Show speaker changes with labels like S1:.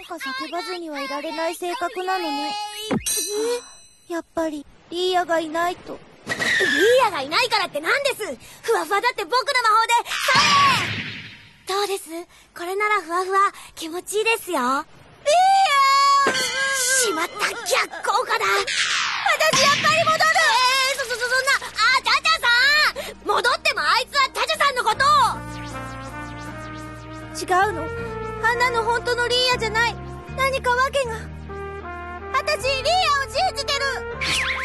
S1: か叫ばずにはいられない性格なのね。やっぱり、リーヤがいないと。
S2: リーヤがいないからってなんです。ふわふわだって僕の魔法で、それどうです？これならふわふわ、気持ちいいですよ。リーヤーしまった、逆効果だ。私やっぱり戻る。そんな、チャチャさん戻ってもあいつはチャチャさんのことを。
S1: 違うの。あんなの本当のリーヤじゃない。何か訳が。私、リーヤを信じてる。